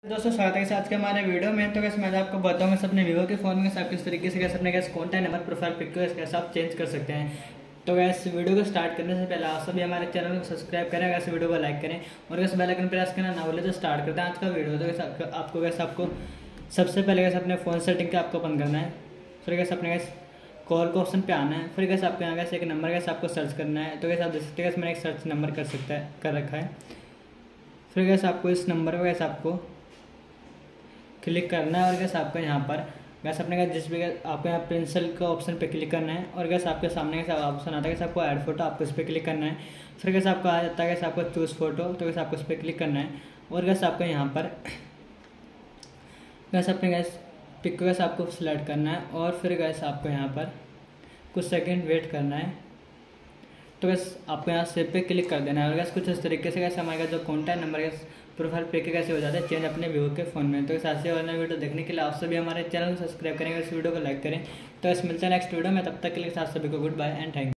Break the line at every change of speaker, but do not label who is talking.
दोस्तों स्वागत है आज के हमारे वीडियो में। तो कैसे मैं आपको बताऊंगा अपने वीवो के फ़ोन में आप किस तरीके से कैसे अपने कॉन्टैक्ट नंबर प्रोफाइल पिक को कैसे आप चेंज कर सकते हैं। तो गैस वीडियो को स्टार्ट करने से पहले आप सभी हमारे चैनल को सब्सक्राइब करें, अगर वीडियो को लाइक करें और कैसे बेल आइकन प्रेस करना ना भूलें। तो स्टार्ट करते हैं आज का वीडियो। तो कैसे आपको कैसे आपको सबसे पहले कैसे अपने फ़ोन सेटिंग के आपको ओपन करना है, फिर कैसे अपने कैसे कॉल को ऑप्शन पे आना है, फिर कैसे आपको यहाँ कैसे एक नंबर कैसे आपको सर्च करना है। तो कैसे आप देख सकते हैं मैंने एक सर्च नंबर कर रखा है। फिर कैसे आपको इस नंबर पर कैसे आपको क्लिक करना है और गैस आपका यहाँ पर गैस अपने का जिस भी आपको यहाँ पेंसिल का ऑप्शन पे क्लिक करना है और गैस आपके सामने कैसे ऑप्शन आता है कैसे आपको ऐड फोटो आपको इस पर क्लिक करना है। फिर कैसे आपको आ जाता है कैसे आपको चूज़ फोटो, तो कैसे आपको इस पर क्लिक करना है और गैस आपको यहाँ पर गैस अपने गैस पिक को गैस आपको सिलेक्ट करना है और फिर गैस आपको यहाँ पर कुछ सेकेंड वेट करना है। तो गैस आपको यहाँ सेव पे क्लिक कर देना है और गैस कुछ इस तरीके से कैसे हमारे जो कॉन्टैक्ट नंबर गैस प्रोफाइल पे के कैसे हो जाता है चेंज अपने वीवो के फ़ोन में। तो इस ऐसे वाला वीडियो देखने के लिए आप सभी हमारे चैनल को सब्सक्राइब करेंगे, इस वीडियो को लाइक करें। तो इस मिलते हैं नेक्स्ट वीडियो में, तब तक के लिए साथ सभी को good bye and thank you.